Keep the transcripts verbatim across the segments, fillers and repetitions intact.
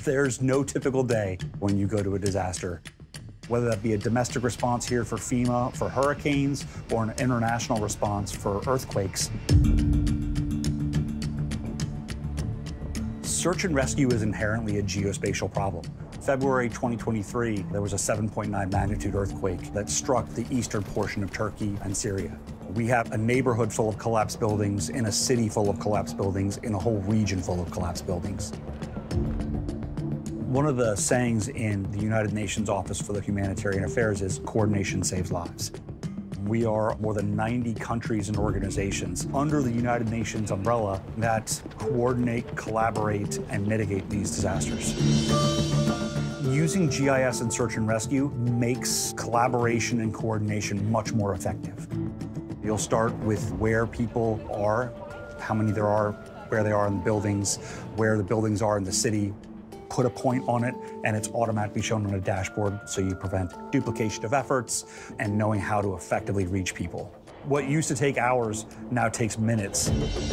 There's no typical day when you go to a disaster. Whether that be a domestic response here for FEMA for hurricanes or an international response for earthquakes. Search and rescue is inherently a geospatial problem. February twenty twenty-three, there was a seven point nine magnitude earthquake that struck the eastern portion of Turkey and Syria. We have a neighborhood full of collapsed buildings, in a city full of collapsed buildings, in a whole region full of collapsed buildings. One of the sayings in the United Nations Office for the Humanitarian Affairs is coordination saves lives. We are more than ninety countries and organizations under the United Nations umbrella that coordinate, collaborate, and mitigate these disasters. Using G I S and search and rescue makes collaboration and coordination much more effective. You'll start with where people are, how many there are, where they are in the buildings, where the buildings are in the city. Put a point on it, and it's automatically shown on a dashboard, so you prevent duplication of efforts and knowing how to effectively reach people. What used to take hours now takes minutes.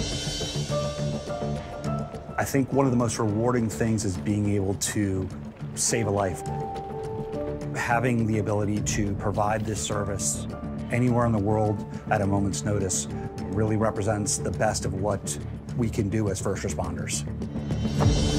I think one of the most rewarding things is being able to save a life. Having the ability to provide this service anywhere in the world at a moment's notice really represents the best of what we can do as first responders.